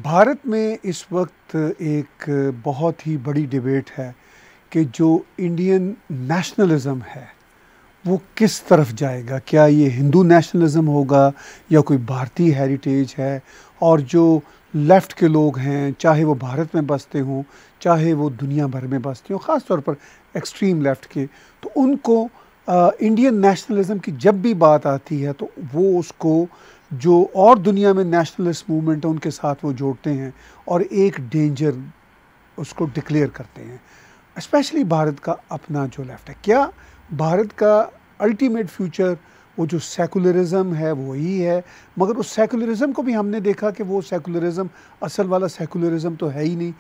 भारत में इस वक्त एक बहुत ही बड़ी डिबेट है कि जो इंडियन नेशनलिज्म है वो किस तरफ जाएगा। क्या ये हिंदू नेशनलिज्म होगा या कोई भारतीय हेरिटेज है। और जो लेफ़्ट के लोग हैं, चाहे वो भारत में बसते हों चाहे वो दुनिया भर में बसते हों, ख़ास तौर पर एक्सट्रीम लेफ़्ट के, तो उनको इंडियन नेशनलिज्म की जब भी बात आती है तो वो उसको जो और दुनिया में नेशनलिस्ट मूवमेंट है उनके साथ वो जोड़ते हैं और एक डेंजर उसको डिक्लेयर करते हैं। स्पेशली भारत का अपना जो लेफ्ट है, क्या भारत का अल्टीमेट फ्यूचर वो जो सेकुलरिज्म है वो ही है। मगर उस सेकुलरिज्म को भी हमने देखा कि वो सेकुलरिज्म असल वाला सेकुलरिज्म तो है ही नहीं।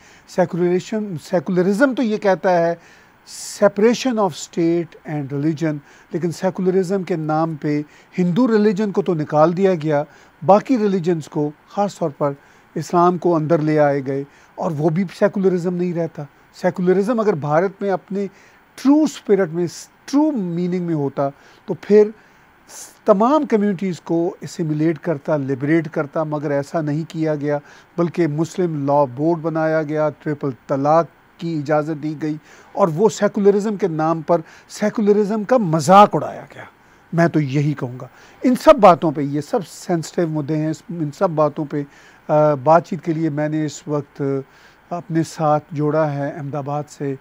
सेकुलरिज्म तो ये कहता है separation of state and religion, लेकिन सेकुलरिज्म के नाम पे हिंदू रिलीजन को तो निकाल दिया गया, बाकी रिलीजन्स को ख़ास तौर पर इस्लाम को अंदर ले आए गए और वो भी सेकुलरिज्म नहीं रहता। सेकुलरिज्म अगर भारत में अपने ट्रू स्पिरिट में, ट्रू मीनिंग में होता तो फिर तमाम कम्युनिटीज़ को एसिमिलेट करता, लिबरेट करता, मगर ऐसा नहीं किया गया। बल्कि मुस्लिम लॉ बोर्ड बनाया गया, ट्रिपल तलाक की इजाज़त दी गई और वो सेकुलरिज्म के नाम पर सेकुलरिज्म का मजाक उड़ाया गया। मैं तो यही कहूँगा इन सब बातों पे, ये सब सेंसिटिव मुद्दे हैं, इन सब बातों पे बातचीत के लिए मैंने इस वक्त अपने साथ जोड़ा है अहमदाबाद से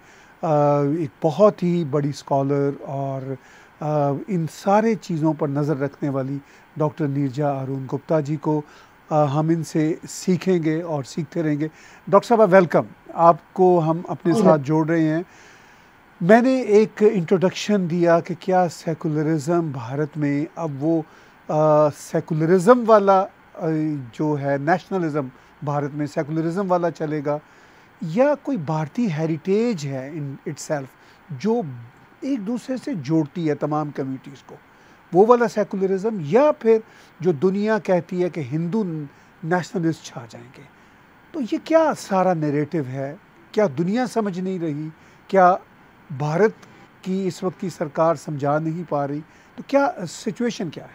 एक बहुत ही बड़ी स्कॉलर और इन सारे चीज़ों पर नज़र रखने वाली डॉक्टर नीरजा अरुण गुप्ता जी को। हम इनसे सीखेंगे और सीखते रहेंगे। डॉक्टर साहब वेलकम, आपको हम अपने साथ जोड़ रहे हैं। मैंने एक इंट्रोडक्शन दिया कि क्या सेकुलरिज्म भारत में अब वो सेकुलरिज्म वाला जो है नेशनलिज्म भारत में सेकुलरिज्म वाला चलेगा या कोई भारतीय हेरिटेज है इन इटसेल्फ जो एक दूसरे से जोड़ती है तमाम कम्युनिटीज़ को, वो वाला सेकुलरिज्म, या फिर जो दुनिया कहती है कि हिंदू नेशनलिस्ट छा जाएंगे। तो ये क्या सारा नैरेटिव है? क्या दुनिया समझ नहीं रही? क्या भारत की इस वक्त की सरकार समझा नहीं पा रही? तो क्या सिचुएशन क्या है?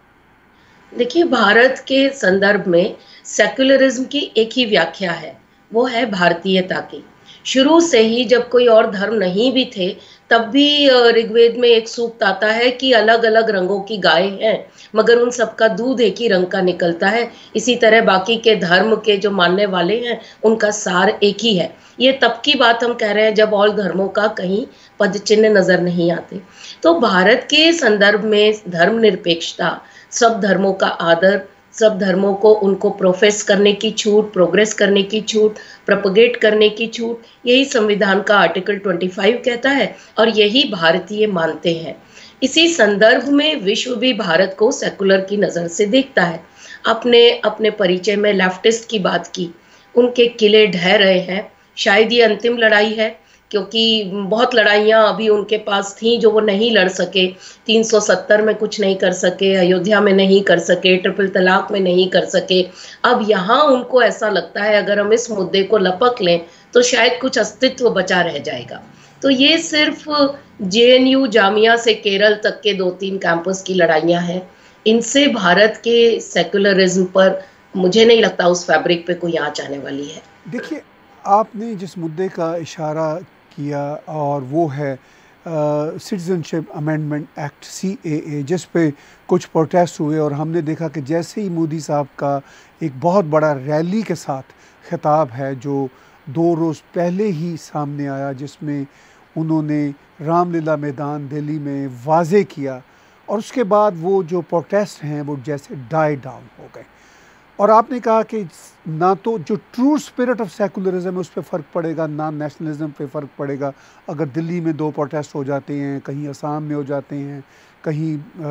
देखिए, भारत के संदर्भ में सेक्युलरिज्म की एक ही व्याख्या है, वो है भारतीयता की। शुरू से ही जब कोई और धर्म नहीं भी थे तब भी ऋग्वेद में एक सूक्त आता है कि अलग अलग रंगों की गाय हैं मगर उन सबका दूध एक ही रंग का निकलता है। इसी तरह बाकी के धर्म के जो मानने वाले हैं उनका सार एक ही है। ये तब की बात हम कह रहे हैं जब और धर्मों का कहीं पद चिन्ह नजर नहीं आते। तो भारत के संदर्भ में धर्मनिरपेक्षता, सब धर्मों का आदर, सब धर्मों को उनको प्रोफेस करने की छूट, प्रोग्रेस करने की छूट, प्रोपगेट करने की छूट, यही संविधान का आर्टिकल 25 कहता है और यही भारतीय मानते हैं। इसी संदर्भ में विश्व भी भारत को सेकुलर की नज़र से देखता है। अपने अपने परिचय में लेफ्टिस्ट की बात की, उनके किले ढह रहे हैं। शायद ये अंतिम लड़ाई है क्योंकि बहुत लड़ाइयाँ अभी उनके पास थीं जो वो नहीं लड़ सके। 370 में कुछ नहीं कर सके, अयोध्या में नहीं कर सके, ट्रिपल तलाक में नहीं कर सके। अब यहाँ उनको ऐसा लगता है अगर हम इस मुद्दे को लपक लें तो शायद कुछ अस्तित्व बचा रह जाएगा। तो ये सिर्फ जेएनयू जामिया से केरल तक के 2-3 कैंपस की लड़ाइयाँ हैं। इनसे भारत के सेकुलरिज्म पर मुझे नहीं लगता उस फैब्रिक पे कोई आँच आने वाली है। देखिए, आपने जिस मुद्दे का इशारा किया और वो है सिटीजनशिप अमेंडमेंट एक्ट CAA, जिस पे कुछ प्रोटेस्ट हुए और हमने देखा कि जैसे ही मोदी साहब का एक बहुत बड़ा रैली के साथ खिताब है जो 2 रोज़ पहले ही सामने आया, जिसमें उन्होंने रामलीला मैदान दिल्ली में वाजे किया और उसके बाद वो जो प्रोटेस्ट हैं वो जैसे डाई डाउन हो गए। और आपने कहा कि ना तो जो ट्रू स्पिरिट ऑफ सेकुलरिज्म है उस पर फ़र्क पड़ेगा, ना नेशनलिज्म पे फ़र्क पड़ेगा। अगर दिल्ली में 2 प्रोटेस्ट हो जाते हैं, कहीं असम में हो जाते हैं, कहीं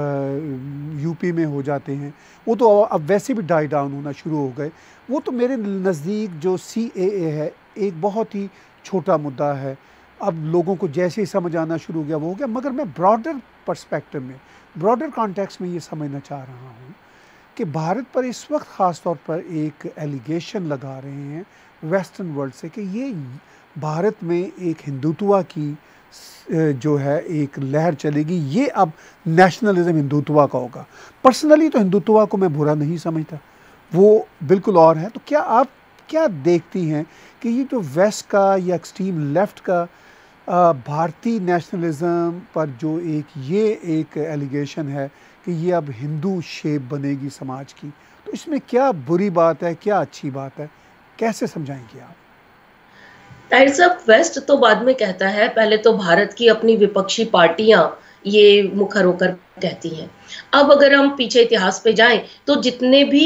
यूपी में हो जाते हैं, वो तो अब वैसे भी डाई डाउन होना शुरू हो गए। वो तो मेरे नज़दीक जो CAA है एक बहुत ही छोटा मुद्दा है। अब लोगों को जैसे ही समझ आना शुरू हो गया वो हो गया। मगर मैं ब्रॉडर पर्सपेक्टिव में, ब्रॉडर कॉन्टेक्स्ट में ये समझना चाह रहा हूँ कि भारत पर इस वक्त ख़ास तौर पर एक एलिगेशन लगा रहे हैं वेस्टर्न वर्ल्ड से कि ये भारत में एक हिंदुत्व की जो है एक लहर चलेगी, ये अब नेशनलिज्म हिंदुत्व का होगा। पर्सनली तो हिंदुत्व को मैं बुरा नहीं समझता, वो बिल्कुल और है। तो क्या आप क्या देखती हैं कि ये जो वेस्ट का या एक्सट्रीम लेफ्ट का भारतीय नेशनलिज्म पर जो एक एलिगेशन है कि ये अब हिंदू शेप बनेगी समाज की, तो इसमें क्या बुरी बात है, क्या अच्छी बात है, कैसे समझाएंगे आप? ताहिर साहब, वेस्ट तो बाद में कहता है, पहले तो भारत की अपनी विपक्षी पार्टियां ये मुखर होकर कहती हैं। अब अगर हम पीछे इतिहास पे जाएं तो जितने भी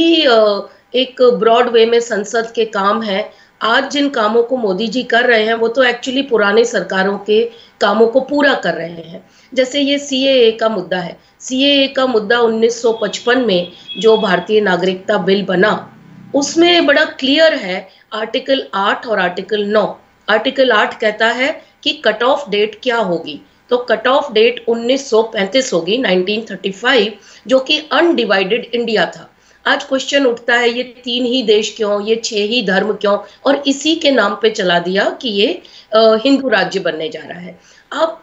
एक ब्रॉड वे में संसद के काम हैं, आज जिन कामों को मोदी जी कर रहे हैं वो तो एक्चुअली पुराने सरकारों के कामों को पूरा कर रहे हैं। जैसे ये सीएए का मुद्दा है। सीएए का मुद्दा 1955 में जो भारतीय नागरिकता बिल बना, उसमें बड़ा क्लियर है आर्टिकल 8 और आर्टिकल 9। आर्टिकल 8 कहता है कि कट ऑफ डेट क्या होगी, तो कट ऑफ डेट 1935 होगी, 1935, जो कि अनडिवाइडेड इंडिया था। आज क्वेश्चन उठता है ये 3 ही देश क्यों, ये 6 ही धर्म क्यों, और इसी के नाम पे चला दिया कि ये हिंदू राज्य बनने जा रहा है। अब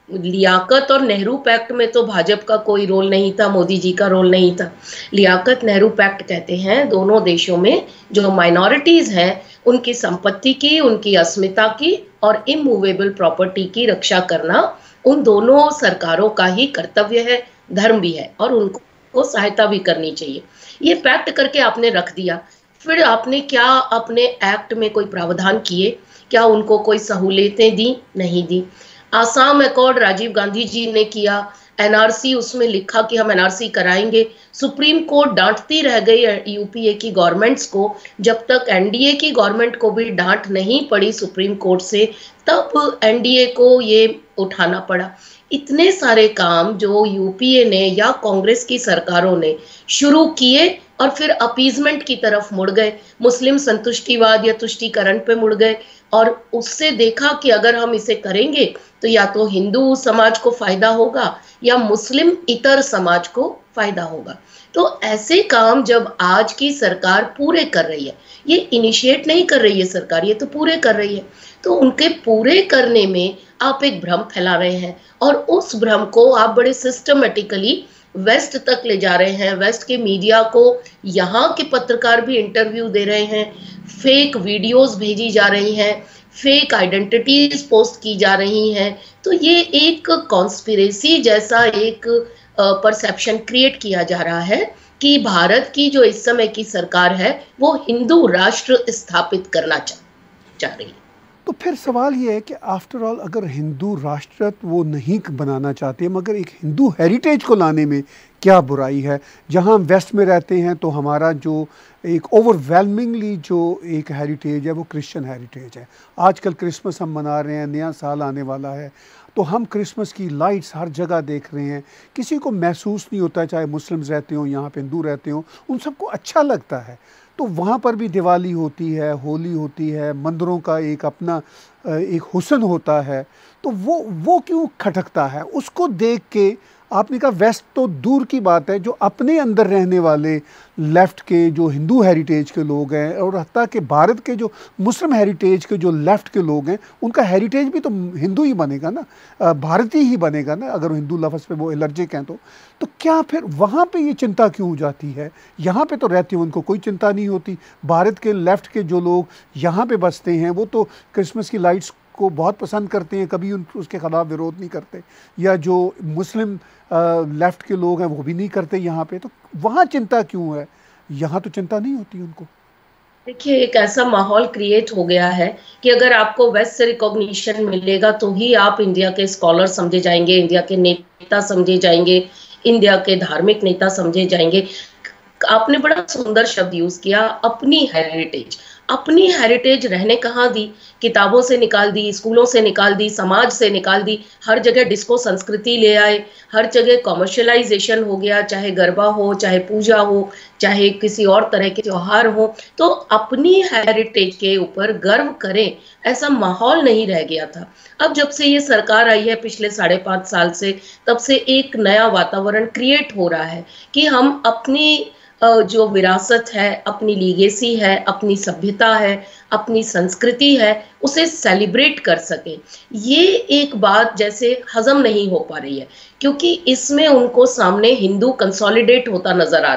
लियाकत और नेहरू पैक्ट में तो भाजपा का कोई रोल नहीं था, मोदी जी का रोल नहीं था। लियाकत नेहरू पैक्ट कहते हैं दोनों देशों में जो माइनॉरिटीज हैं उनकी संपत्ति की, उनकी अस्मिता की और इमूवेबल प्रॉपर्टी की रक्षा करना उन दोनों सरकारों का ही कर्तव्य है, धर्म भी है, और उनको सहायता भी करनी चाहिए। ये पैक्ट करके आपने रख दिया, फिर आपने क्या अपने एक्ट में कोई प्रावधान किए? क्या उनको कोई सहूलियतें दी? नहीं दी। आसाम अकॉर्ड राजीव गांधी जी ने किया, एनआरसी उसमें लिखा कि हम एनआरसी कराएंगे। सुप्रीम कोर्ट डांटती रह गई यूपीए की गवर्नमेंट्स को, जब तक एनडीए की गवर्नमेंट को भी डांट नहीं पड़ी सुप्रीम कोर्ट से, तब एनडीए को ये उठाना पड़ा। इतने सारे काम जो यूपीए ने या कांग्रेस की सरकारों ने शुरू किए और फिर अपीजमेंट की तरफ मुड़ गए, मुस्लिम संतुष्टिवाद या तुष्टीकरण पे मुड़ गए, और उससे देखा कि अगर हम इसे करेंगे तो या तो हिंदू समाज को फायदा होगा या मुस्लिम इतर समाज को फायदा होगा। तो ऐसे काम जब आज की सरकार पूरे कर रही है, ये इनिशिएट नहीं कर रही है सरकार, ये तो पूरे कर रही है, तो उनके पूरे करने में आप एक भ्रम फैला रहे हैं और उस भ्रम को आप बड़े सिस्टमेटिकली वेस्ट तक ले जा रहे हैं। वेस्ट के मीडिया को यहाँ के पत्रकार भी इंटरव्यू दे रहे हैं, फेक वीडियोस भेजी जा रही हैं, फेक आइडेंटिटीज पोस्ट की जा रही हैं। तो ये एक कॉन्स्पिरेसी जैसा एक परसेप्शन क्रिएट किया जा रहा है कि भारत की जो इस समय की सरकार है वो हिंदू राष्ट्र स्थापित करना चाह रही है। तो फिर सवाल ये है कि आफ्टर ऑल अगर हिंदू राष्ट्रत्व वो नहीं बनाना चाहते, मगर एक हिंदू हेरिटेज को लाने में क्या बुराई है? जहाँ हम वेस्ट में रहते हैं तो हमारा जो एक ओवरवेलमिंगली जो एक हेरिटेज है वो क्रिश्चियन हेरिटेज है। आजकल क्रिसमस हम मना रहे हैं, नया साल आने वाला है, तो हम क्रिसमस की लाइट्स हर जगह देख रहे हैं। किसी को महसूस नहीं होता, चाहे मुस्लिम्स रहते हो, यहाँ पे हिंदू रहते हो, उन सबको अच्छा लगता है। तो वहाँ पर भी दिवाली होती है, होली होती है, मंदिरों का एक अपना एक हुस्न होता है, तो वो क्यों खटकता है? उसको देख के आपने कहा वेस्ट तो दूर की बात है, जो अपने अंदर रहने वाले लेफ़्ट के जो हिंदू हेरिटेज के लोग हैं और हत्ता कि भारत के जो मुस्लिम हेरिटेज के जो लेफ़्ट के लोग हैं, उनका हेरिटेज भी तो हिंदू ही बनेगा ना, भारतीय ही बनेगा ना, अगर हिंदू लफ्ज़ पे वो एलर्जिक हैं तो क्या फिर वहाँ पे ये चिंता क्यों हो जाती है? यहाँ पे तो रहती है, उनको कोई चिंता नहीं होती। भारत के लेफ़्ट के जो लोग यहाँ पे बसते हैं वो तो क्रिसमस की लाइट्स को बहुत पसंद करते हैं, कभी उसके खिलाफ विरोध नहीं करते, या जो मुस्लिम लेफ़्ट के लोग हैं वो भी नहीं करते यहाँ पे। तो वहाँ चिंता क्यों है? यहाँ तो चिंता नहीं होती उनको। देखिए, एक ऐसा माहौल क्रिएट हो गया है कि अगर आपको वेस्ट से रिकॉग्निशन मिलेगा तो ही आप इंडिया के स्कॉलर समझे जाएंगे, इंडिया के नेता समझे जाएंगे, इंडिया के धार्मिक नेता समझे जाएंगे। आपने बड़ा सुंदर शब्द यूज किया, अपनी हेरिटेज। अपनी हेरिटेज रहने कहाँ दी? किताबों से निकाल दी, स्कूलों से निकाल दी, समाज से निकाल दी। हर जगह डिस्को संस्कृति ले आए, हर जगह कॉमर्शियलाइजेशन हो गया, चाहे गरबा हो, चाहे पूजा हो, चाहे किसी और तरह के त्योहार हो। तो अपनी हेरिटेज के ऊपर गर्व करें, ऐसा माहौल नहीं रह गया था। अब जब से ये सरकार आई है पिछले 5.5 साल से, तब से एक नया वातावरण क्रिएट हो रहा है कि हम अपनी जो विरासत है, अपनी लीगेसी है, अपनी सभ्यता है, अपनी संस्कृति है, उसे सेलिब्रेट कर सकें। ये एक बात जैसे हजम नहीं हो पा रही है, क्योंकि इसमें उनको सामने हिंदू कंसोलिडेट होता नजर आ रहा है।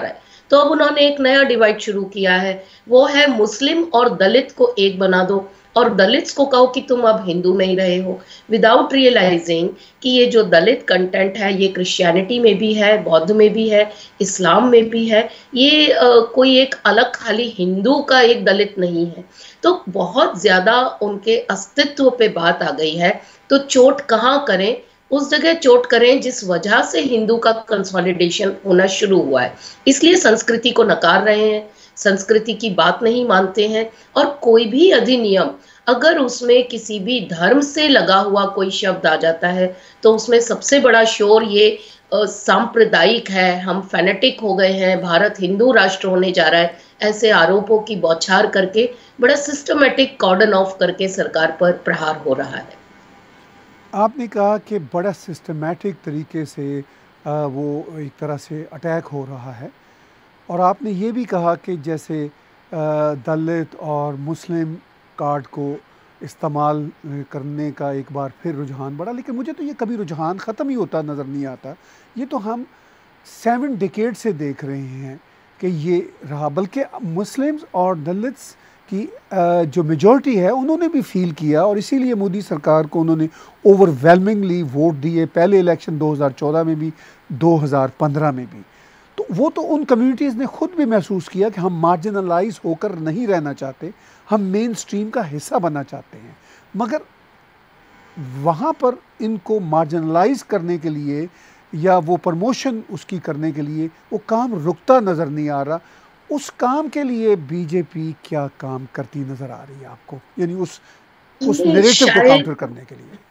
तो अब उन्होंने एक नया डिवाइड शुरू किया है, वो है मुस्लिम और दलित को एक बना दो, और दलित्स को कहो कि तुम अब हिंदू नहीं रहे हो, विदाउट रियलाइजिंग कि ये जो दलित कंटेंट है ये क्रिश्चियनिटी में भी है, बौद्ध में भी है, इस्लाम में भी है। ये कोई एक अलग खाली हिंदू का एक दलित नहीं है। तो बहुत ज्यादा उनके अस्तित्व पे बात आ गई है। तो चोट कहाँ करें? उस जगह चोट करें जिस वजह से हिंदू का कंसोलिडेशन होना शुरू हुआ है। इसलिए संस्कृति को नकार रहे हैं, संस्कृति की बात नहीं मानते हैं। और कोई भी अधिनियम अगर उसमें किसी भी धर्म से लगा हुआ कोई शब्द आ जाता है तो उसमें सबसे बड़ा शोर ये सांप्रदायिक है, हम फैनेटिक हो गए हैं, भारत हिंदू राष्ट्र होने जा रहा है, ऐसे आरोपों की बौछार करके बड़ा सिस्टमेटिक कॉर्डन ऑफ करके सरकार पर प्रहार हो रहा है। आपने कहा कि बड़ा सिस्टमैटिक तरीके से वो एक तरह से अटैक हो रहा है, और आपने ये भी कहा कि जैसे दलित और मुस्लिम कार्ड को इस्तेमाल करने का एक बार फिर रुझान बढ़ा, लेकिन मुझे तो ये कभी रुझान ख़त्म ही होता नज़र नहीं आता। ये तो हम 7 डिकेड से देख रहे हैं कि ये रहा, बल्कि मुस्लिम्स और दलित्स की जो मेजॉरिटी है उन्होंने भी फील किया, और इसीलिए मोदी सरकार को उन्होंने ओवरवेलमिंगली वोट दिए, पहले इलेक्शन 2014 में भी, 2015 में भी। तो वो तो उन कम्युनिटीज़ ने खुद भी महसूस किया कि हम मार्जिनलाइज होकर नहीं रहना चाहते, हम मेन स्ट्रीम का हिस्सा बनना चाहते हैं। मगर वहाँ पर इनको मार्जिनलाइज करने के लिए या वो प्रमोशन उसकी करने के लिए वो काम रुकता नज़र नहीं आ रहा। उस काम के लिए बीजेपी क्या काम करती नज़र आ रही है आपको, यानी उस नैरेटिव को काउंटर करने के लिए?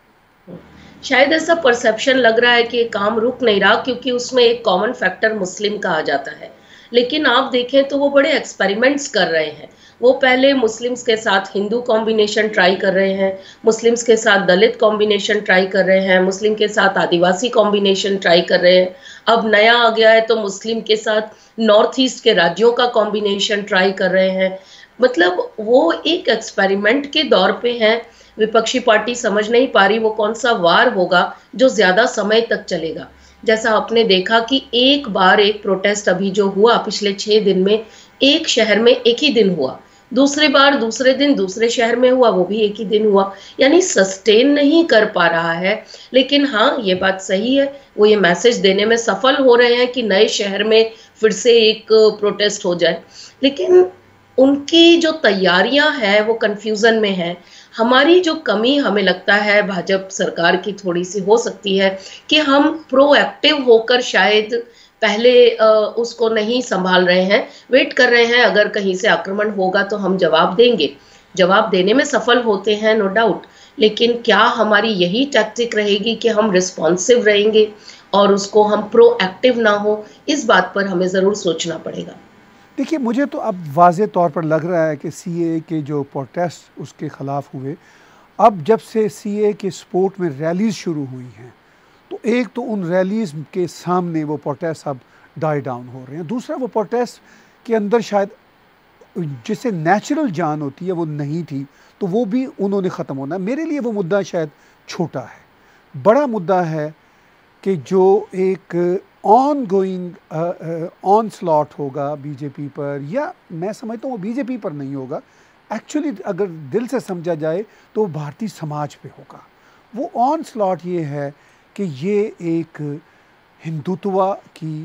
शायद ऐसा परसेप्शन लग रहा है कि ये काम रुक नहीं रहा क्योंकि उसमें एक कॉमन फैक्टर मुस्लिम का आ जाता है। लेकिन आप देखें तो वो बड़े एक्सपेरिमेंट्स कर रहे हैं। वो पहले मुस्लिम्स के साथ हिंदू कॉम्बिनेशन ट्राई कर रहे हैं, मुस्लिम्स के साथ दलित कॉम्बिनेशन ट्राई कर रहे हैं, मुस्लिम के साथ आदिवासी कॉम्बिनेशन ट्राई कर रहे हैं। अब नया आ गया है तो मुस्लिम के साथ नॉर्थ ईस्ट के राज्यों का कॉम्बिनेशन ट्राई कर रहे हैं। मतलब वो एक एक्सपेरिमेंट के दौर पे हैं। विपक्षी पार्टी समझ नहीं पा रही वो कौन सा वार होगा जो ज्यादा समय तक चलेगा। जैसा आपने देखा कि एक बार एक प्रोटेस्ट अभी जो हुआ पिछले 6 दिन में, एक शहर में एक ही दिन हुआ, दूसरी बार दूसरे दिन दूसरे शहर में हुआ, वो भी एक ही दिन हुआ। यानी सस्टेन नहीं कर पा रहा है। लेकिन हाँ, ये बात सही है, वो ये मैसेज देने में सफल हो रहे हैं कि नए शहर में फिर से एक प्रोटेस्ट हो जाए। लेकिन उनकी जो तैयारियां हैं वो कंफ्यूजन में है। हमारी जो कमी हमें लगता है भाजपा सरकार की थोड़ी सी हो सकती है कि हम प्रोएक्टिव होकर शायद पहले उसको नहीं संभाल रहे हैं, वेट कर रहे हैं अगर कहीं से आक्रमण होगा तो हम जवाब देंगे। जवाब देने में सफल होते हैं नो डाउट, लेकिन क्या हमारी यही टैक्टिक रहेगी कि हम रिस्पॉन्सिव रहेंगे और उसको हम प्रोएक्टिव ना हो? इस बात पर हमें ज़रूर सोचना पड़ेगा। देखिए, मुझे तो अब वाज़े तौर पर लग रहा है कि सीए के जो प्रोटेस्ट उसके ख़िलाफ़ हुए, अब जब से सीए के सपोर्ट में रैलीज़ शुरू हुई हैं, तो एक तो उन रैलीज़ के सामने वो प्रोटेस्ट अब डाई डाउन हो रहे हैं। दूसरा, वो प्रोटेस्ट के अंदर शायद जिससे नेचुरल जान होती है वो नहीं थी, तो वो भी उन्होंने ख़त्म होना है। मेरे लिए वो मुद्दा शायद छोटा है। बड़ा मुद्दा है कि जो एक ऑन गोइंग ऑनस्लॉट होगा बीजेपी पर, या मैं समझता हूँ वो बीजेपी पर नहीं होगा, एक्चुअली अगर दिल से समझा जाए तो वो भारतीय समाज पे होगा। वो ऑनस्लॉट ये है कि ये एक हिंदुत्व की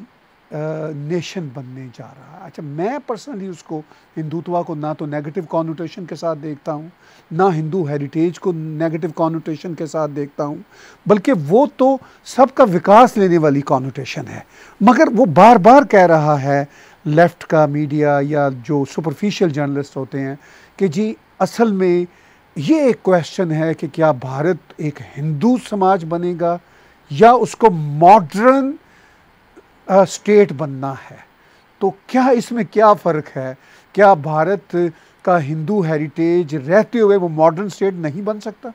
नेशन बनने जा रहा है। अच्छा, मैं पर्सनली उसको हिंदुत्व को ना तो नेगेटिव कॉनोटेशन के साथ देखता हूँ, ना हिंदू हेरिटेज को नेगेटिव कॉनोटेशन के साथ देखता हूँ, बल्कि वो तो सबका विकास लेने वाली कॉनोटेशन है। मगर वो बार बार कह रहा है लेफ़्ट का मीडिया या जो सुपरफिशियल जर्नलिस्ट होते हैं कि जी असल में ये एक क्वेश्चन है कि क्या भारत एक हिंदू समाज बनेगा या उसको मॉडर्न स्टेट बनना है। तो क्या इसमें क्या फ़र्क है? क्या भारत का हिंदू हेरिटेज रहते हुए वो मॉडर्न स्टेट नहीं बन सकता?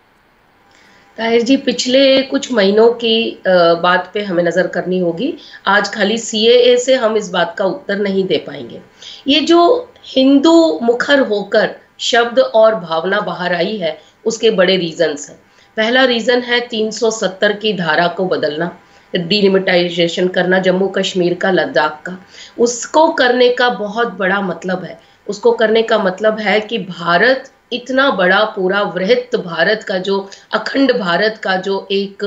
ताहिर जी, पिछले कुछ महीनों की बात पे हमें नज़र करनी होगी। आज खाली सीएए से हम इस बात का उत्तर नहीं दे पाएंगे। ये जो हिंदू मुखर होकर शब्द और भावना बाहर आई है, उसके बड़े रीजंस हैं। पहला रीज़न है 370 की धारा को बदलना। डिलिमिटाइजेशन करना जम्मू कश्मीर का, लद्दाख का, उसको करने का बहुत बड़ा मतलब है। उसको करने का मतलब है कि भारत इतना बड़ा, पूरा वृहत भारत का जो अखंड भारत का जो एक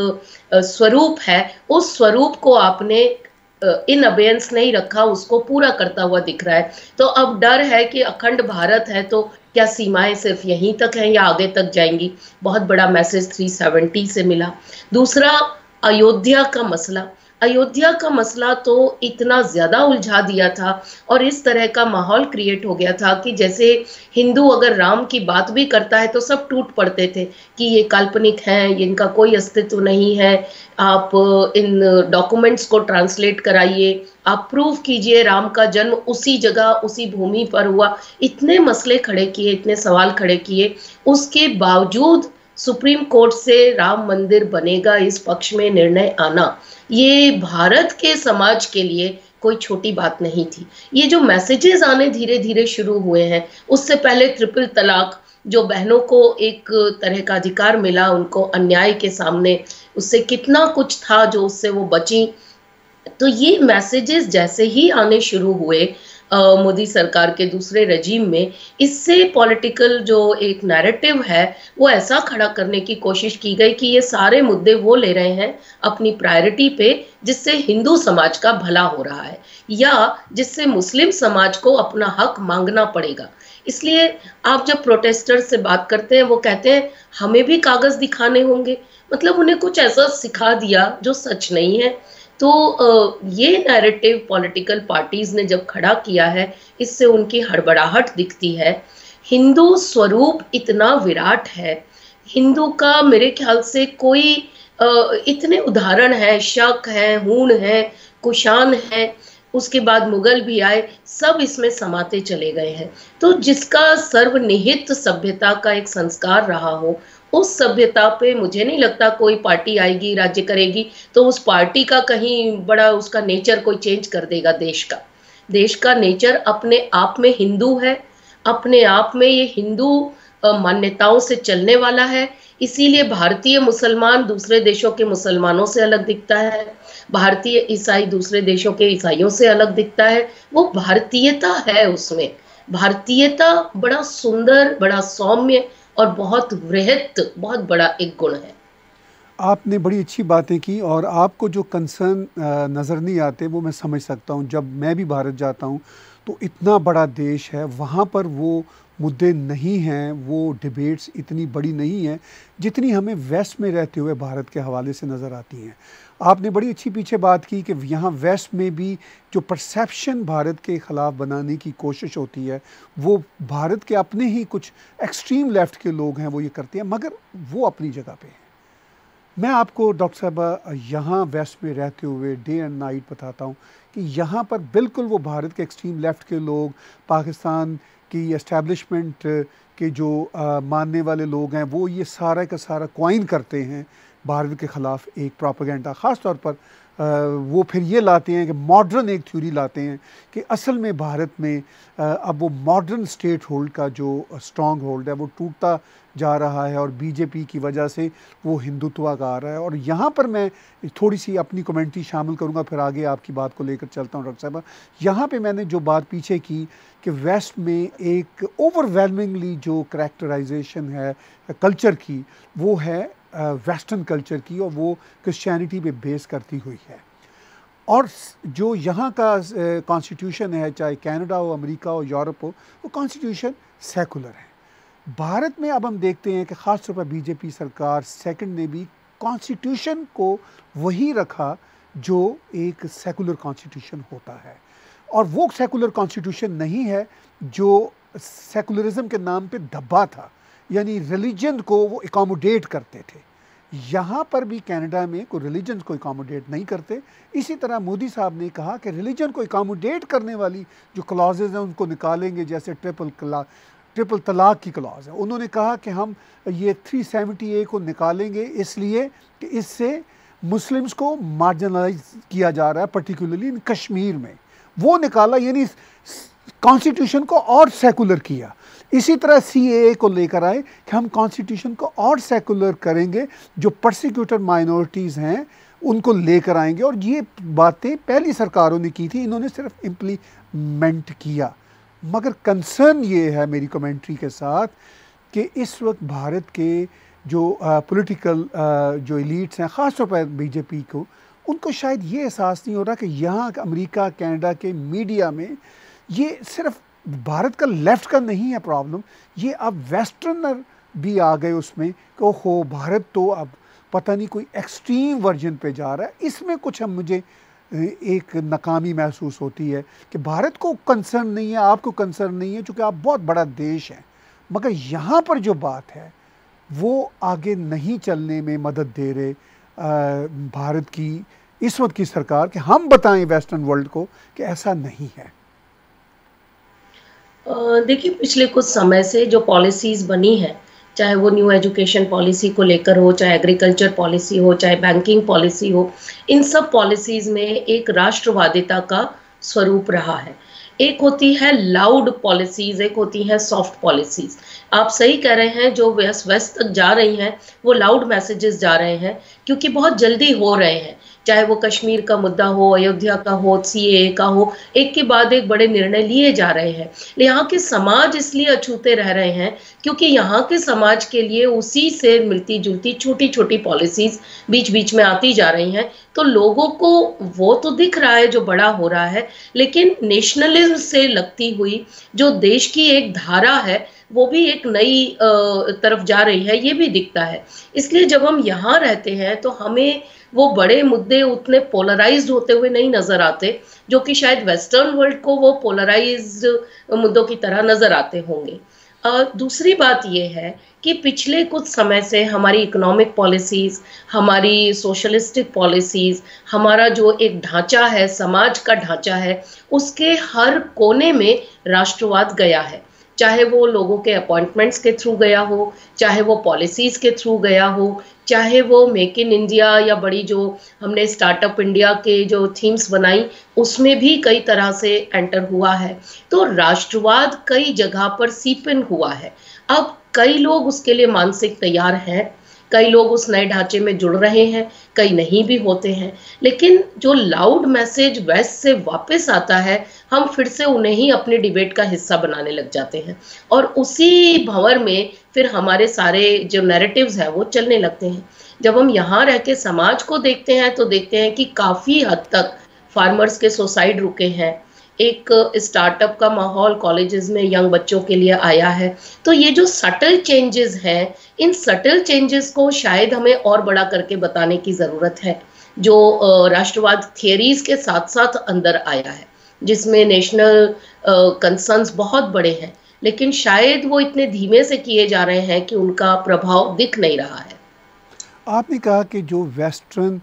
स्वरूप है, उस स्वरूप को आपने इन अबेयंस नहीं रखा, उसको पूरा करता हुआ दिख रहा है। तो अब डर है कि अखंड भारत है तो क्या सीमाएं सिर्फ यहीं तक हैं या आगे तक जाएंगी। बहुत बड़ा मैसेज 370 से मिला। दूसरा, अयोध्या का मसला। अयोध्या का मसला तो इतना ज्यादा उलझा दिया था और इस तरह का माहौल क्रिएट हो गया था कि जैसे हिंदू अगर राम की बात भी करता है तो सब टूट पड़ते थे कि ये काल्पनिक हैं, इनका कोई अस्तित्व नहीं है, आप इन डॉक्यूमेंट्स को ट्रांसलेट कराइए, आप प्रूव कीजिए राम का जन्म उसी जगह उसी भूमि पर हुआ। इतने मसले खड़े किए, इतने सवाल खड़े किए, उसके बावजूद सुप्रीम कोर्ट से राम मंदिर बनेगा इस पक्ष में निर्णय आना, ये भारत के समाज के लिए कोई छोटी बात नहीं थी। ये जो मैसेजेस आने धीरे धीरे शुरू हुए हैं, उससे पहले ट्रिपल तलाक, जो बहनों को एक तरह का अधिकार मिला उनको अन्याय के सामने, उससे कितना कुछ था जो उससे वो बची। तो ये मैसेजेस जैसे ही आने शुरू हुए मोदी सरकार के दूसरे रजीम में, इससे पॉलिटिकल जो एक नैरेटिव है वो ऐसा खड़ा करने की कोशिश की गई कि ये सारे मुद्दे वो ले रहे हैं अपनी प्रायोरिटी पे जिससे हिंदू समाज का भला हो रहा है या जिससे मुस्लिम समाज को अपना हक मांगना पड़ेगा। इसलिए आप जब प्रोटेस्टर से बात करते हैं वो कहते हैं हमें भी कागज दिखाने होंगे, मतलब उन्हें कुछ ऐसा सिखा दिया जो सच नहीं है। तो ये नैरेटिव पॉलिटिकल पार्टीज ने जब खड़ा किया है, इससे उनकी हड़बड़ाहट दिखती है। हिंदू स्वरूप इतना विराट है, हिंदू का मेरे ख्याल से कोई इतने उदाहरण है, शक है, हूण है, कुषाण है, उसके बाद मुगल भी आए, सब इसमें समाते चले गए हैं। तो जिसका सर्वनिहित सभ्यता का एक संस्कार रहा हो, उस सभ्यता पे मुझे नहीं लगता कोई पार्टी आएगी, राज्य करेगी तो उस पार्टी का कहीं बड़ा उसका नेचर कोई चेंज कर देगा। देश का नेचर अपने आप में हिंदू है, अपने आप में ये हिंदू मान्यताओं से चलने वाला है। इसीलिए भारतीय मुसलमान दूसरे देशों के मुसलमानों से अलग दिखता है, भारतीय ईसाई दूसरे देशों के ईसाइयों से अलग दिखता है। वो भारतीयता है, उसमें भारतीयता बड़ा सुंदर, बड़ा सौम्य और बहुत वृहत, बहुत बड़ा एक गुण है। आपने बड़ी अच्छी बातें की और आपको जो कंसर्न नज़र नहीं आते वो मैं समझ सकता हूँ। जब मैं भी भारत जाता हूँ तो इतना बड़ा देश है, वहाँ पर वो मुद्दे नहीं हैं, वो डिबेट्स इतनी बड़ी नहीं हैं जितनी हमें वेस्ट में रहते हुए भारत के हवाले से नज़र आती हैं। आपने बड़ी अच्छी पीछे बात की कि यहाँ वेस्ट में भी जो परसेप्शन भारत के ख़िलाफ़ बनाने की कोशिश होती है वो भारत के अपने ही कुछ एक्सट्रीम लेफ़्ट के लोग हैं वो ये करते हैं, मगर वो अपनी जगह पे हैं। मैं आपको डॉक्टर साहबा यहाँ वेस्ट में रहते हुए डे एंड नाइट बताता हूँ कि यहाँ पर बिल्कुल वो भारत के एक्सट्रीम लेफ़्ट के लोग, पाकिस्तान की एस्टेब्लिशमेंट के जो मानने वाले लोग हैं, वो ये सारा का सारा क्वाइन करते हैं भारत के ख़िलाफ़ एक प्रोपेगेंडा। ख़ास तौर पर वो फिर ये लाते हैं कि मॉडर्न एक थ्योरी लाते हैं कि असल में भारत में अब वो मॉडर्न स्टेट होल्ड का जो स्ट्रॉन्ग होल्ड है वो टूटता जा रहा है और बीजेपी की वजह से वो हिंदुत्व का आ रहा है। और यहाँ पर मैं थोड़ी सी अपनी कमेंट्री शामिल करूँगा, फिर आगे आपकी बात को लेकर चलता हूँ डॉक्टर साहब। यहाँ पे मैंने जो बात पीछे की कि वेस्ट में एक ओवरवेलमिंगली जो करैक्टराइजेशन है कल्चर की, वो है वेस्टर्न कल्चर की, और वो क्रिश्चियनिटी पे बेस करती हुई है। और जो यहाँ का कॉन्स्टिट्यूशन है, चाहे कनाडा हो, अमेरिका हो, यूरोप हो, वो कॉन्स्टिट्यूशन सेकुलर है। भारत में अब हम देखते हैं कि ख़ास तौर पर बीजेपी सरकार सेकंड ने भी कॉन्स्टिट्यूशन को वही रखा जो एक सेकुलर कॉन्स्टिट्यूशन होता है, और वो सेकुलर कॉन्स्टिट्यूशन नहीं है जो सेकुलरिज्म के नाम पे दबा था, यानी रिलीजन को वो एकोमोडेट करते थे। यहाँ पर भी कनाडा में कोई रिलीजन को एकोमोडेट नहीं करते। इसी तरह मोदी साहब ने कहा कि रिलीजन को एकोमोडेट करने वाली जो क्लॉजेज हैं उनको निकालेंगे, जैसे ट्रिपल तलाक की क्लॉज है। उन्होंने कहा कि हम ये 370A को निकालेंगे इसलिए कि इससे मुस्लिम्स को मार्जिनलाइज किया जा रहा है, पर्टिकुलरली इन कश्मीर में। वो निकाला, यानी कॉन्स्टिट्यूशन को और सेकुलर किया। इसी तरह CAA को लेकर आए कि हम कॉन्स्टिट्यूशन को और सेकुलर करेंगे, जो परसिक्यूटेड माइनॉरिटीज़ हैं उनको लेकर आएंगे। और ये बातें पहली सरकारों ने की थी, इन्होंने सिर्फ इम्प्लीमेंट किया। मगर कंसर्न ये है मेरी कमेंट्री के साथ कि इस वक्त भारत के जो पॉलिटिकल जो एलीट्स हैं, ख़ास तौर पर बीजेपी को, उनको शायद ये एहसास नहीं हो रहा कि यहाँ अमेरिका कनाडा के मीडिया में ये सिर्फ भारत का लेफ्ट का नहीं है प्रॉब्लम, ये अब वेस्टर्नर भी आ गए उसमें कि ओहो भारत तो अब पता नहीं कोई एक्सट्रीम वर्जन पे जा रहा है। इसमें कुछ हम मुझे एक नाकामी महसूस होती है कि भारत को कंसर्न नहीं है, आपको कंसर्न नहीं है, चूँकि आप बहुत बड़ा देश हैं, मगर यहाँ पर जो बात है वो आगे नहीं चलने में मदद दे रहे भारत की इस वक्त की सरकार कि हम बताएं वेस्टर्न वर्ल्ड को कि ऐसा नहीं है। देखिए, पिछले कुछ समय से जो पॉलिसीज़ बनी हैं, चाहे वो न्यू एजुकेशन पॉलिसी को लेकर हो, चाहे एग्रीकल्चर पॉलिसी हो, चाहे बैंकिंग पॉलिसी हो, इन सब पॉलिसीज़ में एक राष्ट्रवादिता का स्वरूप रहा है। एक होती है लाउड पॉलिसीज़, एक होती हैं सॉफ्ट पॉलिसीज़। आप सही कह रहे हैं, जो वेस्ट तक जा रही हैं, वो लाउड मैसेजेस जा रहे हैं, क्योंकि बहुत जल्दी हो रहे हैं। चाहे वो कश्मीर का मुद्दा हो, अयोध्या का हो, सीएए का हो, एक के बाद एक बड़े निर्णय लिए जा रहे हैं। यहाँ के समाज इसलिए अछूते रह रहे हैं क्योंकि यहाँ के समाज के लिए उसी से मिलती जुलती छोटी छोटी पॉलिसीज बीच बीच में आती जा रही हैं। तो लोगों को वो तो दिख रहा है जो बड़ा हो रहा है, लेकिन नेशनलिज्म से लगती हुई जो देश की एक धारा है वो भी एक नई तरफ जा रही है, ये भी दिखता है। इसलिए जब हम यहाँ रहते हैं तो हमें वो बड़े मुद्दे उतने पोलराइज्ड होते हुए नहीं नजर आते, जो कि शायद वेस्टर्न वर्ल्ड को वो पोलराइज्ड मुद्दों की तरह नजर आते होंगे। दूसरी बात ये है कि पिछले कुछ समय से हमारी इकोनॉमिक पॉलिसीज, हमारी सोशलिस्टिक पॉलिसीज, हमारा जो एक ढांचा है, समाज का ढांचा है, उसके हर कोने में राष्ट्रवाद गया है। चाहे वो लोगों के अपॉइंटमेंट्स के थ्रू गया हो, चाहे वो पॉलिसीज के थ्रू गया हो, चाहे वो मेक इन इंडिया या बड़ी जो हमने स्टार्टअप इंडिया के जो थीम्स बनाई उसमें भी कई तरह से एंटर हुआ है। तो राष्ट्रवाद कई जगह पर सीप इन हुआ है। अब कई लोग उसके लिए मानसिक तैयार हैं, कई लोग उस नए ढांचे में जुड़ रहे हैं, कई नहीं भी होते हैं। लेकिन जो लाउड मैसेज वेस्ट से वापस आता है, हम फिर से उन्हें ही अपने डिबेट का हिस्सा बनाने लग जाते हैं और उसी भंवर में फिर हमारे सारे जो नैरेटिव्स हैं वो चलने लगते हैं। जब हम यहाँ रह के समाज को देखते हैं तो देखते हैं कि काफ़ी हद तक फार्मर्स के सुसाइड रुके हैं, एक स्टार्टअप का माहौल कॉलेजेस में यंग बच्चों के लिए आया है। तो ये जो सटल चेंजेस हैं, इन सटल चेंजेस को शायद हमें और बड़ा करके बताने की ज़रूरत है, जो राष्ट्रवाद थियरीज के साथ साथ अंदर आया है, जिसमें नेशनल कंसर्न्स बहुत बड़े हैं, लेकिन शायद वो इतने धीमे से किए जा रहे हैं कि उनका प्रभाव दिख नहीं रहा है। आपने कहा कि जो वेस्टर्न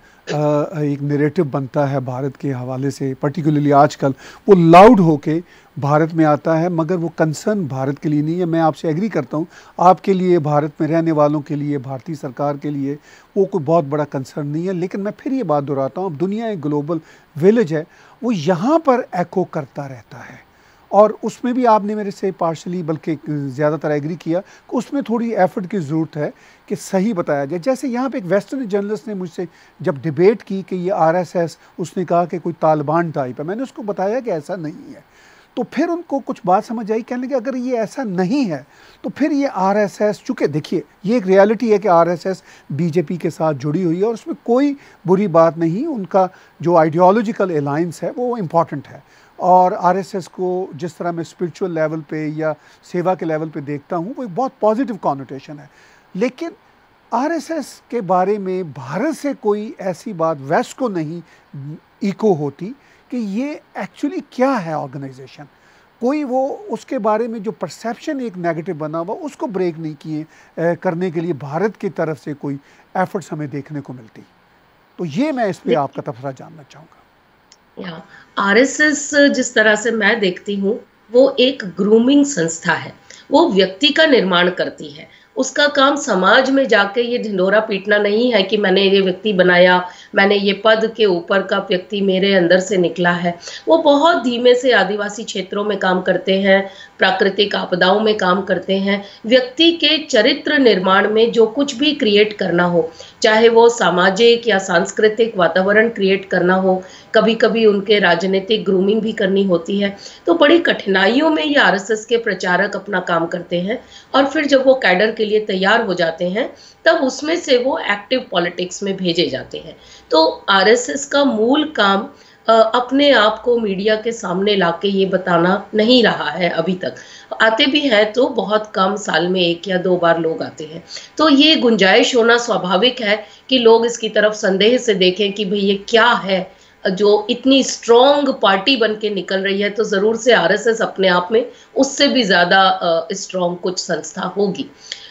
एक नैरेटिव बनता है भारत के हवाले से, पर्टिकुलरली आजकल, वो लाउड होके भारत में आता है, मगर वो कंसर्न भारत के लिए नहीं है। मैं आपसे एग्री करता हूँ, आपके लिए, भारत में रहने वालों के लिए, भारतीय सरकार के लिए वो कोई बहुत बड़ा कंसर्न नहीं है। लेकिन मैं फिर ये बात दोहराता हूँ, अब दुनिया एक ग्लोबल विलेज है, वो यहाँ पर एको करता रहता है। और उसमें भी आपने मेरे से पार्शली बल्कि ज़्यादातर एग्री किया कि उसमें थोड़ी एफर्ट की ज़रूरत है कि सही बताया जाए। जैसे यहाँ पे एक वेस्टर्न जर्नलिस्ट ने मुझसे जब डिबेट की कि ये आरएसएस, उसने कहा कि कोई तालिबान टाइप है, मैंने उसको बताया कि ऐसा नहीं है। तो फिर उनको कुछ बात समझ आई, कहने लगे अगर ये ऐसा नहीं है तो फिर ये आरएसएस, चूँकि देखिए ये एक रियलिटी है कि आरएसएस बीजेपी के साथ जुड़ी हुई है और उसमें कोई बुरी बात नहीं, उनका जो आइडियोलॉजिकल अलायंस है वो इम्पॉर्टेंट है। और आरएसएस को जिस तरह मैं स्पिरिचुअल लेवल पे या सेवा के लेवल पे देखता हूँ, वो एक बहुत पॉजिटिव कॉनोटेशन है। लेकिन आरएसएस के बारे में भारत से कोई ऐसी बात वेस्ट को नहीं इको होती कि ये एक्चुअली क्या है ऑर्गेनाइजेशन, कोई वो उसके बारे में जो परसेप्शन एक नेगेटिव बना हुआ उसको ब्रेक नहीं किए करने के लिए भारत की तरफ से कोई एफर्ट्स हमें देखने को मिलती। तो ये मैं इस पर आपका तबसरा जानना चाहूँगा। आरएसएस जिस तरह से मैं देखती हूँ, वो एक ग्रूमिंग संस्था है, वो व्यक्ति का निर्माण करती है। उसका काम समाज में जाके ये ढिंढोरा पीटना नहीं है कि मैंने ये व्यक्ति बनाया, मैंने ये पद के ऊपर का व्यक्ति मेरे अंदर से निकला है। वो बहुत धीमे से आदिवासी क्षेत्रों में काम करते हैं, प्राकृतिक आपदाओं में काम करते हैं, व्यक्ति के चरित्र निर्माण में जो कुछ भी क्रिएट करना हो, चाहे वो सामाजिक या सांस्कृतिक वातावरण क्रिएट करना हो, कभी-कभी उनके राजनीतिक ग्रूमिंग भी करनी होती है। तो बड़ी कठिनाइयों में ये आरएसएस के प्रचारक अपना काम करते हैं और फिर जब वो कैडर के लिए तैयार हो जाते हैं, तब उसमें से वो एक्टिव पॉलिटिक्स में भेजे जाते हैं। तो आरएसएस का मूल काम अपने आप को मीडिया के सामने लाके ये बताना नहीं रहा है अभी तक। आते भी हैं तो बहुत कम, साल में 1 या 2 बार लोग आते हैं। तो ये गुंजाइश होना स्वाभाविक है कि लोग इसकी तरफ संदेह से देखें कि भई ये क्या है जो इतनी स्ट्रॉन्ग पार्टी बन के निकल रही है, तो ज़रूर से आरएसएस अपने आप में उससे भी ज़्यादा स्ट्रॉन्ग कुछ संस्था होगी।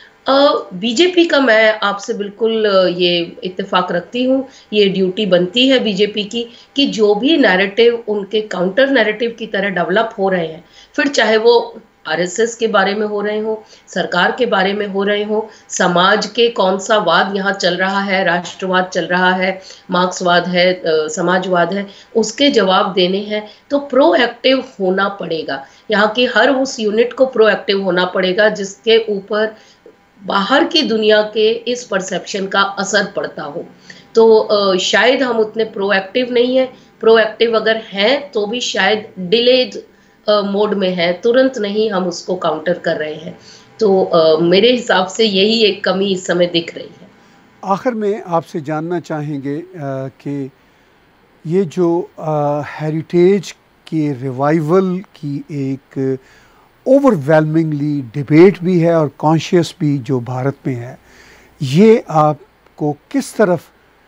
बीजेपी का मैं आपसे बिल्कुल ये इत्तेफाक रखती हूँ, ये ड्यूटी बनती है बीजेपी की कि जो भी नैरेटिव उनके काउंटर नैरेटिव की तरह डेवलप हो रहे हैं, फिर चाहे वो आरएसएस के बारे में हो रहे हो, सरकार के बारे में हो रहे हो, समाज के कौन सा वाद यहाँ चल रहा है, राष्ट्रवाद चल रहा है, मार्क्सवाद है, समाजवाद है, उसके जवाब देने हैं तो प्रोएक्टिव होना पड़ेगा। यहाँ की हर उस यूनिट को प्रोएक्टिव होना पड़ेगा जिसके ऊपर बाहर की दुनिया के इस परसेप्शन का असर पड़ता हो। तो शायद हम उतने प्रोएक्टिव नहीं है, प्रोएक्टिव अगर हैं तो भी शायद डिलेड मोड में है, तुरंत नहीं हम उसको काउंटर कर रहे हैं। तो मेरे हिसाब से यही एक कमी इस समय दिख रही है। आखिर में आपसे जानना चाहेंगे कि ये जो हेरिटेज के रिवाइवल की एक ओवरवेलमिंगली डिबेट भी है और कॉन्शियस भी जो भारत में है, ये आपको किस तरफ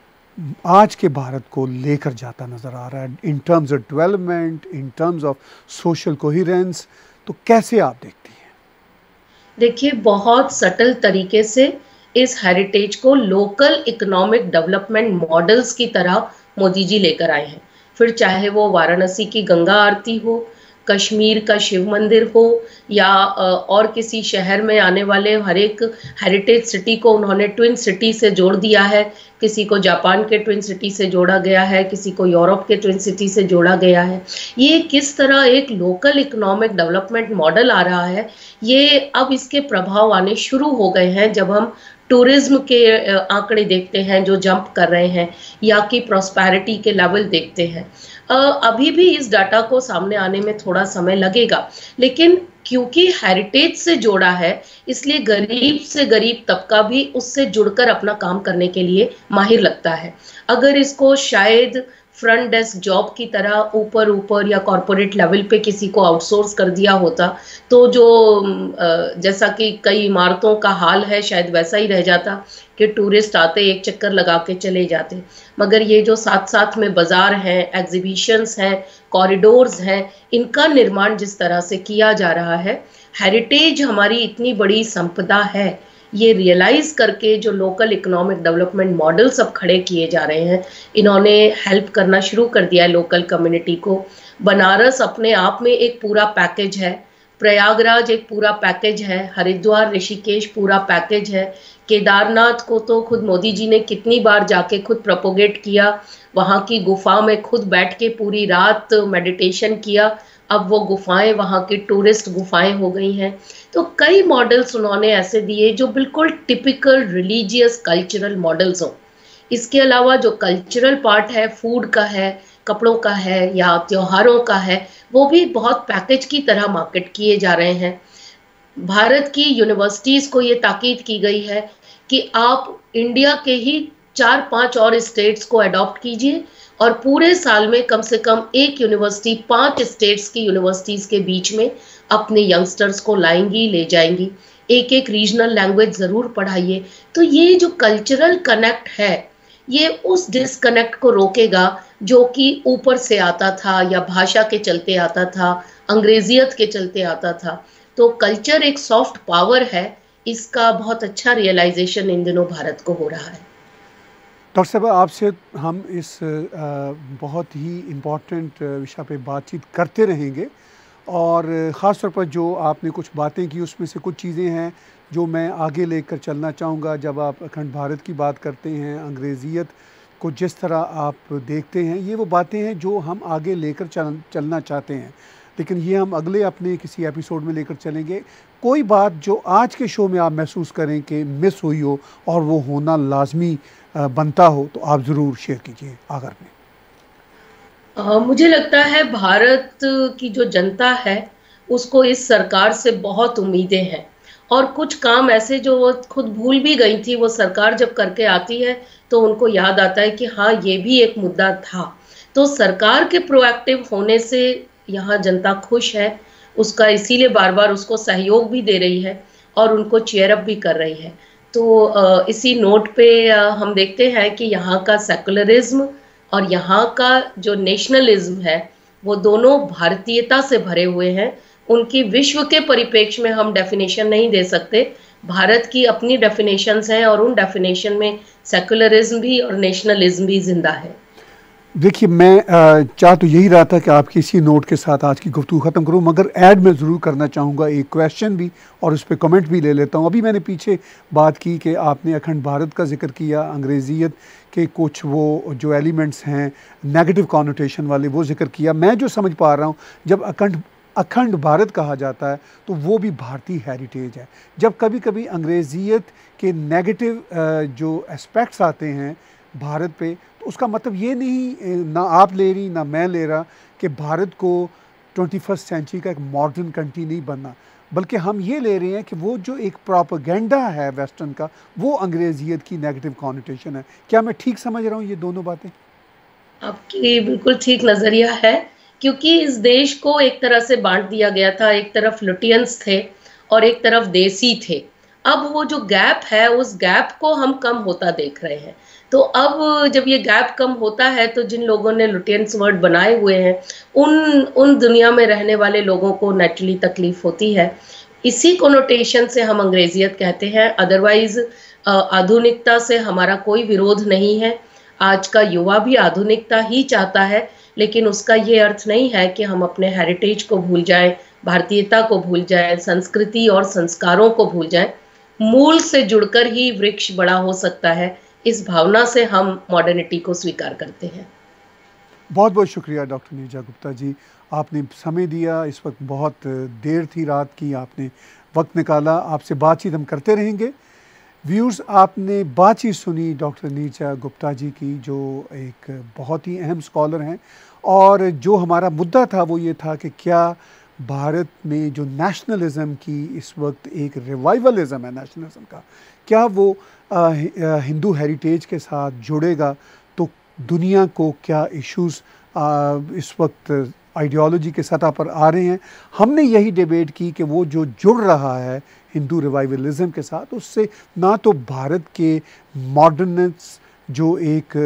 आज के भारत को लेकर जाता नज़र आ रहा है in terms of development, in terms of social coherence? तो कैसे आप देखती हैं? देखिए, बहुत सटल तरीके से इस हेरिटेज को लोकल इकोनॉमिक डेवलपमेंट मॉडल्स की तरह मोदी जी लेकर आए हैं। फिर चाहे वो वाराणसी की गंगा आरती हो, कश्मीर का शिव मंदिर हो, या और किसी शहर में आने वाले हर एक हेरिटेज सिटी को उन्होंने ट्विन सिटी से जोड़ दिया है। किसी को जापान के ट्विन सिटी से जोड़ा गया है, किसी को यूरोप के ट्विन सिटी से जोड़ा गया है। ये किस तरह एक लोकल इकोनॉमिक डेवलपमेंट मॉडल आ रहा है, ये अब इसके प्रभाव आने शुरू हो गए हैं जब हम टूरिज्म के आंकड़े देखते हैं जो जंप कर रहे हैं, या कि प्रॉस्पेरिटी के लेवल देखते हैं। अभी भी इस डाटा को सामने आने में थोड़ा समय लगेगा, लेकिन क्योंकि हेरिटेज से जोड़ा है इसलिए गरीब से गरीब तबका भी उससे जुड़कर अपना काम करने के लिए माहिर लगता है। अगर इसको शायद फ्रंट डेस्क जॉब की तरह ऊपर ऊपर या कॉरपोरेट लेवल पे किसी को आउटसोर्स कर दिया होता, तो जो जैसा कि कई इमारतों का हाल है शायद वैसा ही रह जाता कि टूरिस्ट आते एक चक्कर लगा के चले जाते। मगर ये जो साथ साथ में बाजार हैं, एग्जीबिशंस हैं, कॉरिडोर्स हैं, इनका निर्माण जिस तरह से किया जा रहा है, हेरिटेज हमारी इतनी बड़ी संपदा है, ये रियलाइज करके जो लोकल इकोनॉमिक डेवलपमेंट मॉडल सब खड़े किए जा रहे हैं, इन्होंने हेल्प करना शुरू कर दिया है लोकल कम्युनिटी को। बनारस अपने आप में एक पूरा पैकेज है, प्रयागराज एक पूरा पैकेज है, हरिद्वार ऋषिकेश पूरा पैकेज है, केदारनाथ को तो खुद मोदी जी ने कितनी बार जाके खुद प्रोपोगेट किया, वहाँ की गुफा में खुद बैठ के पूरी रात मेडिटेशन किया। अब वो गुफाएं वहाँ की टूरिस्ट गुफाएं हो गई हैं। तो कई मॉडल्स उन्होंने ऐसे दिए जो बिल्कुल टिपिकल रिलीजियस कल्चरल मॉडल्स हों। इसके अलावा जो कल्चरल पार्ट है, फूड का है, कपड़ों का है या त्योहारों का है, वो भी बहुत पैकेज की तरह मार्केट किए जा रहे हैं। भारत की यूनिवर्सिटीज़ को ये ताकीद की गई है कि आप इंडिया के ही 4-5 और स्टेट्स को अडॉप्ट कीजिए और पूरे साल में कम से कम एक यूनिवर्सिटी 5 स्टेट्स की यूनिवर्सिटीज़ के बीच में अपने यंगस्टर्स को लाएंगी, ले जाएंगी। एक एक रीजनल लैंग्वेज ज़रूर पढ़ाइए। तो ये जो कल्चरल कनेक्ट है, ये उस डिस्कनेक्ट को रोकेगा जो कि ऊपर से आता था या भाषा के चलते आता था, अंग्रेजियत के चलते आता था। तो कल्चर एक सॉफ्ट पावर है, इसका बहुत अच्छा रियलाइजेशन इन दिनों भारत को हो रहा है। डॉक्टर साहब, आपसे हम इस बहुत ही इम्पोर्टेंट विषय पे बातचीत करते रहेंगे और ख़ास तौर पर जो आपने कुछ बातें की उसमें से कुछ चीज़ें हैं जो मैं आगे लेकर चलना चाहूँगा। जब आप अखंड भारत की बात करते हैं, अंग्रेज़ियत को जिस तरह आप देखते हैं, ये वो बातें हैं जो हम आगे लेकर चलना चाहते हैं, लेकिन ये हम अगले अपने किसी एपिसोड में लेकर चलेंगे। कोई बात जो आज के शो में आप महसूस करें कि मिस हुई हो और वो होना लाजमी बनता हो, तो आप ज़रूर शेयर कीजिए आखिर में। मुझे लगता है भारत की जो जनता है उसको इस सरकार से बहुत उम्मीदें हैं, और कुछ काम ऐसे जो वो खुद भूल भी गई थी, वो सरकार जब करके आती है तो उनको याद आता है कि हाँ, ये भी एक मुद्दा था। तो सरकार के प्रोएक्टिव होने से यहाँ जनता खुश है, उसका इसीलिए बार बार उसको सहयोग भी दे रही है और उनको चेयर अप भी कर रही है। तो इसी नोट पे हम देखते हैं कि यहाँ का सेकुलरिज्म और यहाँ का जो नेशनलिज्म है वो दोनों भारतीयता से भरे हुए हैं। उनकी विश्व के परिप्रेक्ष्य में हम डेफिनेशन नहीं दे सकते, भारत की अपनी डेफिनेशंस हैं और उन डेफिनेशन में सेकुलरिज्म भी और नेशनलिज्म भी जिंदा है। देखिए, मैं चाह तो यही रहा था कि आपकी इसी नोट के साथ आज की गुफ्तगू ख़त्म करूं, मगर ऐड मैं ज़रूर करना चाहूँगा एक क्वेश्चन भी, और उस पर कमेंट भी ले लेता हूं। अभी मैंने पीछे बात की कि आपने अखंड भारत का जिक्र किया, अंग्रेज़ियत के कुछ वो जो एलिमेंट्स हैं नेगेटिव कॉनोटेशन वाले, वो जिक्र किया। मैं जो समझ पा रहा हूँ, जब अखंड भारत कहा जाता है तो वो भी भारतीय हेरिटेज है। जब कभी कभी अंग्रेज़ियत के नेगेटिव जो एस्पेक्ट्स आते हैं भारत पे, तो उसका मतलब ये नहीं, ना आप ले रही ना मैं ले रहा, कि भारत को 21st सेंचुरी का एक मॉडर्न कंट्री नहीं बनना, बल्कि हम ये ले रहे हैं कि वो जो एक प्रोपेगेंडा है वेस्टर्न का, वो अंग्रेज़ियत की नेगेटिव कॉनोटेशन है। क्या मैं ठीक समझ रहा हूँ ये दोनों बातें? आपकी बिल्कुल ठीक नजरिया है, क्योंकि इस देश को एक तरह से बांट दिया गया था, एक तरफ लुटियंस थे और एक तरफ देसी थे। अब वो जो गैप है, उस गैप को हम कम होता देख रहे हैं। तो अब जब ये गैप कम होता है तो जिन लोगों ने लुटियंस वर्ड बनाए हुए हैं, उन उन दुनिया में रहने वाले लोगों को नेचुरली तकलीफ होती है। इसी कोनोटेशन से हम अंग्रेजियत कहते हैं। अदरवाइज आधुनिकता से हमारा कोई विरोध नहीं है। आज का युवा भी आधुनिकता ही चाहता है, लेकिन उसका ये अर्थ नहीं है कि हम अपने हेरिटेज को भूल जाएं, भारतीयता को भूल जाएं, संस्कृति और संस्कारों को भूल जाएं। मूल से जुड़कर ही वृक्ष बड़ा हो सकता है, इस भावना से हम मॉडर्निटी को स्वीकार करते हैं। बहुत बहुत शुक्रिया डॉक्टर नीरजा गुप्ता जी, आपने समय दिया। इस वक्त बहुत देर थी रात की, आपने वक्त निकाला। आपसे बातचीत हम करते रहेंगे। व्यूअर्स, आपने बातचीत सुनी डॉक्टर नीरजा गुप्ता जी की, जो एक बहुत ही अहम स्कॉलर हैं, और जो हमारा मुद्दा था वो ये था कि क्या भारत में जो नेशनलिज़म की इस वक्त एक रिवाइवलिज़म है नेशनलिज़म का, क्या वो हिंदू हेरिटेज के साथ जुड़ेगा, तो दुनिया को क्या इश्यूज़ इस वक्त आइडियोलॉजी के सतह पर आ रहे हैं। हमने यही डिबेट की कि वो जो जुड़ रहा है हिंदू रिवाइवलिज़म के साथ, उससे ना तो भारत के मॉडर्निस्ट जो एक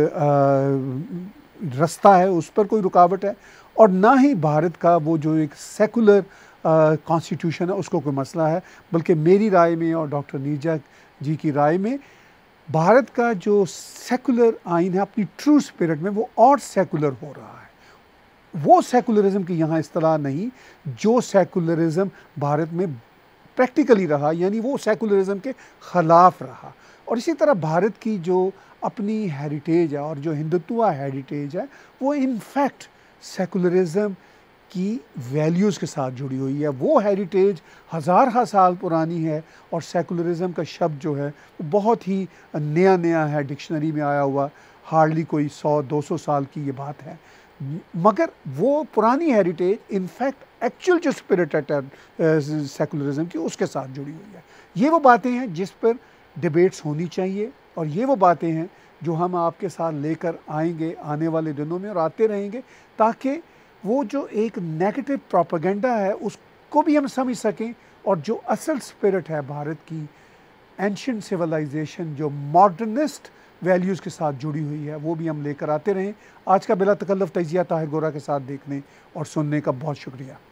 रास्ता है उस पर कोई रुकावट है, और ना ही भारत का वो जो एक सेकुलर कॉन्स्टिट्यूशन है उसको कोई मसला है। बल्कि मेरी राय में और डॉक्टर नीरजा जी की राय में, भारत का जो सेकुलर आइन है अपनी ट्रू स्पिरिट में वो और सेकुलर हो रहा है। वो सेकुलरिज्म की यहाँ इस्तेलाह नहीं जो सेकुलरिज्म भारत में प्रैक्टिकली रहा, यानी वो सेकुलरिज्म के ख़िलाफ़ रहा। और इसी तरह भारत की जो अपनी हेरिटेज है और जो हिंदुत्व हेरिटेज है, वो इनफैक्ट सेकुलरिज्म की वैल्यूज़ के साथ जुड़ी हुई है। वो हेरिटेज हज़ार साल पुरानी है, और सेकुलरिज्म का शब्द जो है वो बहुत ही नया है, डिक्शनरी में आया हुआ, हार्डली कोई 100-200 साल की ये बात है। मगर वो पुरानी हेरिटेज इनफैक्ट एक्चुअल जो स्पिरिट है सेकुलरिज्म की, उसके साथ जुड़ी हुई है। ये वो बातें हैं जिस पर डिबेट्स होनी चाहिए, और ये वो बातें हैं जो हम आपके साथ लेकर आएंगे आने वाले दिनों में, और आते रहेंगे, ताकि वो जो एक नेगेटिव प्रोपेगेंडा है उसको भी हम समझ सकें, और जो असल स्पिरिट है भारत की एंशिएंट सिविलाइजेशन जो मॉडर्निस्ट वैल्यूज़ के साथ जुड़ी हुई है, वो भी हम लेकर आते रहें। आज का बिला तकल्लुफ़ तजिया ताहिर गोरा के साथ देखने और सुनने का बहुत शुक्रिया।